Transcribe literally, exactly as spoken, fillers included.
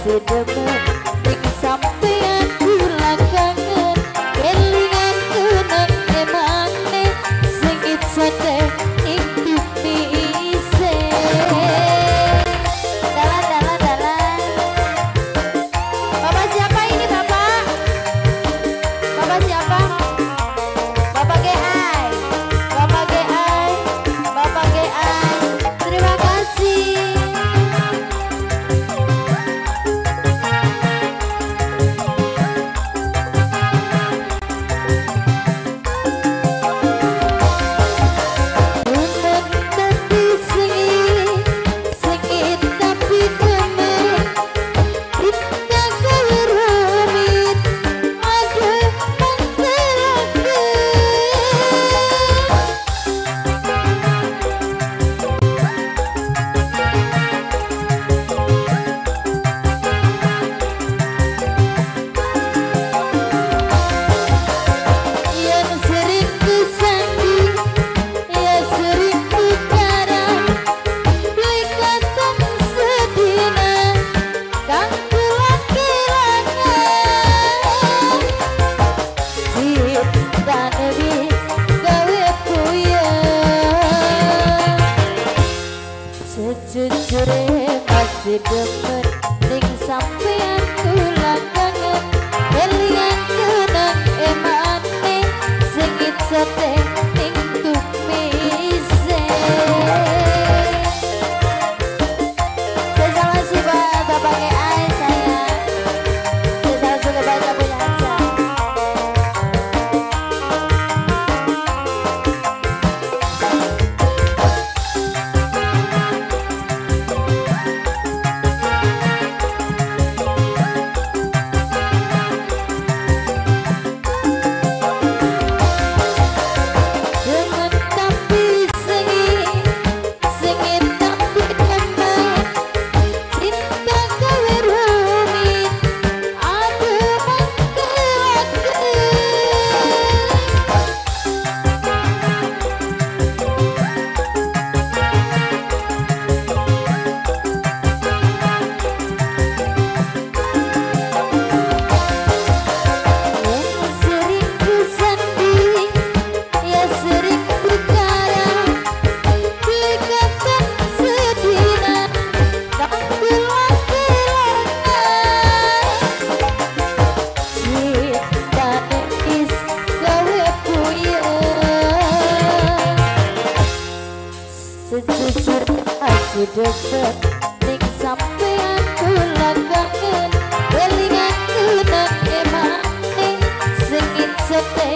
masih demen ning sampean kula kangen kelingan kenang emane sing itsate ing pipi ise dalan dalan dalan. Bapak siapa ini bapak? Bapak siapa? Bapak G I, Bapak G I, Bapak G I. Terima kasih. Sejujurnya masih demen ning sampean kula kangen kelingan kenang emane sing itsate ning tumise. Saya salah sih Bapak G I saya. Saya salah juga baca punya aja. Masih deket ning sampean kula kangen kelingan kenang emane sing itsate